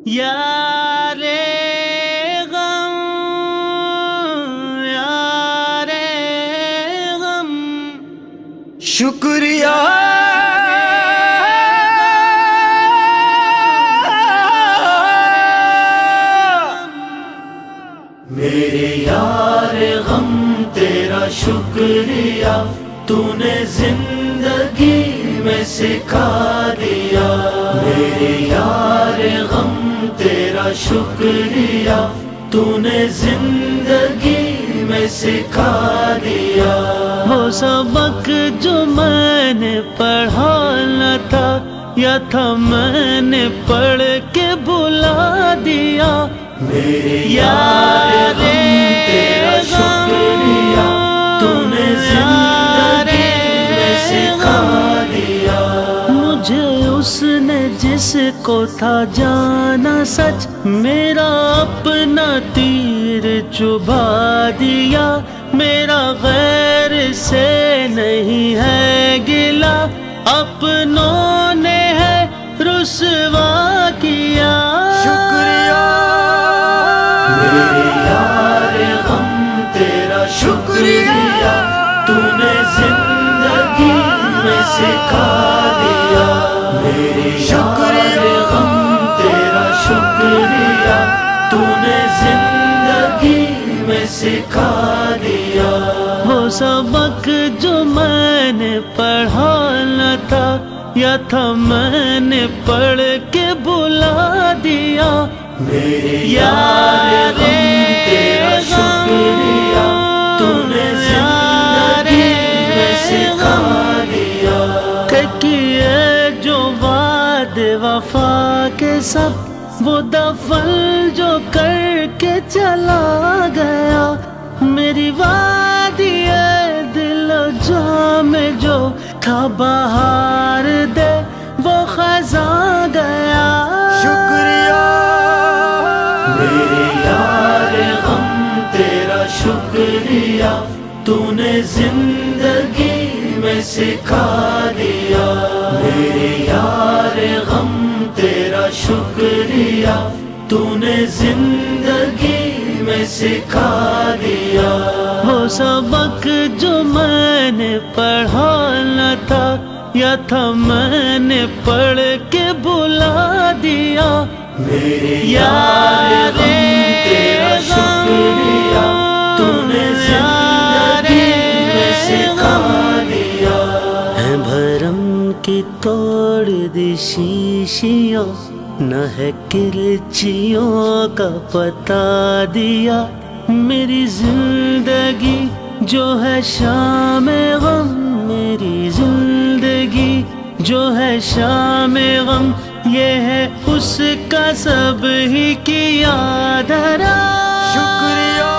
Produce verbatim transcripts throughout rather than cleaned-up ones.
یارے غم یارے غم شکریہ میرے یار غم تیرا شکریہ تو نے زندگی میں سکھا دیا میرے یار غم تیرا شکریہ تو نے زندگی میں سکھا دیا وہ سبق جو میں نے پڑھا نہ تھا یا تھا میں نے پڑھ کے بھلا دیا میرے یار غم تیرا شکریہ تو نے زندگی میں سکھا دیا مجھے اس نے جس کو تھا جانا سچ میرا اپنا تیر چبھا دیا میرا غیر سے نہیں ہے گلا اپنوں نے ہے رسوا کیا شکریہ میرے یار غم تیرا شکریہ تو نے زندگی میں سکھا دیا میرے یار غم تیرا شکریہ تو نے زندگی میں سکھا دیا وہ سبق جو میں نے پڑھا نہ تھا یا تھا میں نے پڑھ کے بھلا دیا میرے یار غم تیرا شکریہ تو نے زندگی میں سکھا دیا کہ کیے جو وعد وفا کے سب وہ دفن جو کر کے چلا گیا میری وادی دل و جاں میں جو تھا بہار دے وہ خزاں گیا شکریہ میرے یار غم تیرا شکریہ تو نے زندگی میں سکھا دیا میرے یار غم تیرا شکریہ تو نے زندگی میں سکھا دیا وہ سبق جو میں نے پڑھا نہ تھا یا تھا میں نے پڑھ کے بھلا دیا میرے یار غم تیرا شکریہ تو نے زندگی میں سکھا دیا ہے بھرم کی توڑ دی شیشیاں نہ ہے کرچیوں کا پتا دیا میری زندگی جو ہے شام غم میری زندگی جو ہے شام غم یہ ہے اس کا سب ہی کیا دھرا شکریہ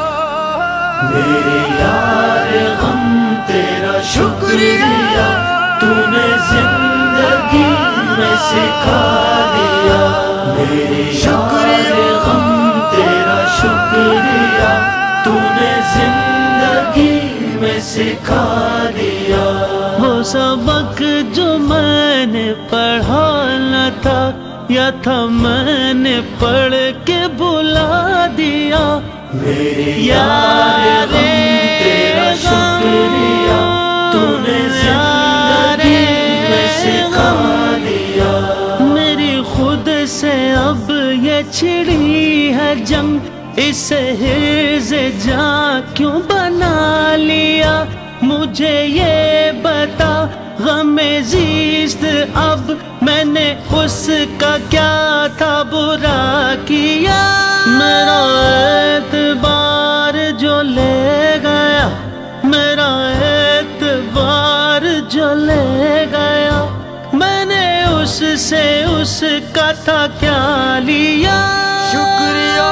میرے یار غم تیرا شکریہ تو نے زندگی میں سکھا دیا میرے یار غم تیرا شکریہ تو نے زندگی میں سکھا دیا وہ سبق جو میں نے پڑھا نہ تھا یا تھا میں نے پڑھ کے بھلا دیا میرے یار غم تیرا شکریہ تو نے زندگی میں سکھا دیا میری خود سے اب یہ چھڑی ہے جنگ اسے حرز جاں کیوں بنا لیا مجھے یہ بتا غم زیست اب میں نے اس کا کیا تھا برا کیا میرا اعتبار جو لے گیا میرا اعتبار جو لے گیا میں نے اس سے اس کا تھا کیا لیا شکریہ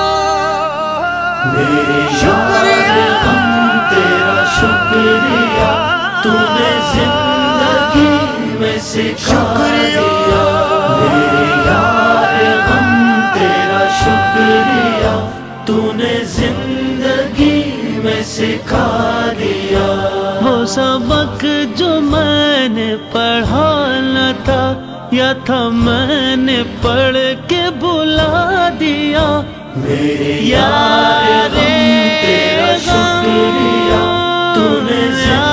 میرے یار غم تیرا شکریہ تو نے زندگی میں سکھا دیا میرے یار غم تیرا شکریہ تو نے زندگی میں سکھا دیا وہ سبق جو میں نے پڑھا نہ تھا یا تھا میں نے پڑھ کے بلا دیا. میرے یار غم تیرا شکریہ تو نے